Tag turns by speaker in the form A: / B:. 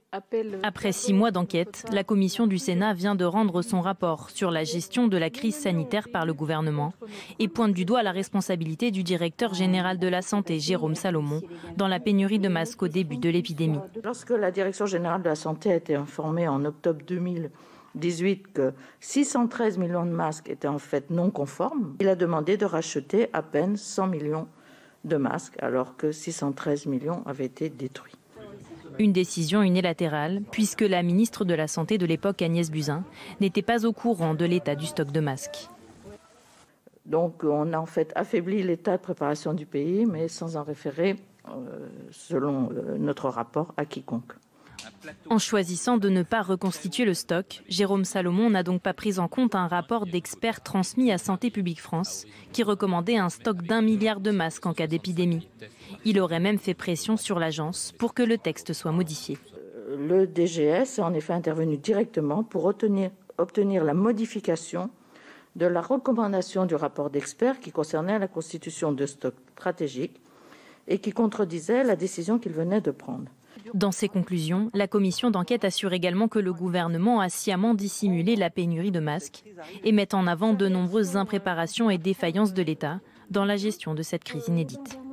A: Après 6 mois d'enquête, la commission du Sénat vient de rendre son rapport sur la gestion de la crise sanitaire par le gouvernement et pointe du doigt la responsabilité du directeur général de la Santé, Jérôme Salomon, dans la pénurie de masques au début de l'épidémie.
B: Lorsque la Direction générale de la Santé a été informée en octobre 2018 que 613 millions de masques étaient en fait non conformes, il a demandé de racheter à peine 100 millions de masques alors que 613 millions avaient été détruits.
A: Une décision unilatérale, puisque la ministre de la Santé de l'époque, Agnès Buzyn, n'était pas au courant de l'état du stock de masques.
B: Donc on a en fait affaibli l'état de préparation du pays, mais sans en référer, selon notre rapport, à quiconque.
A: En choisissant de ne pas reconstituer le stock, Jérôme Salomon n'a donc pas pris en compte un rapport d'experts transmis à Santé publique France qui recommandait un stock d'1 milliard de masques en cas d'épidémie. Il aurait même fait pression sur l'agence pour que le texte soit modifié.
B: Le DGS est en effet intervenu directement pour obtenir la modification de la recommandation du rapport d'experts qui concernait la constitution de stocks stratégiques et qui contredisait la décision qu'il venait de prendre.
A: Dans ses conclusions, la commission d'enquête assure également que le gouvernement a sciemment dissimulé la pénurie de masques et met en avant de nombreuses impréparations et défaillances de l'État dans la gestion de cette crise inédite.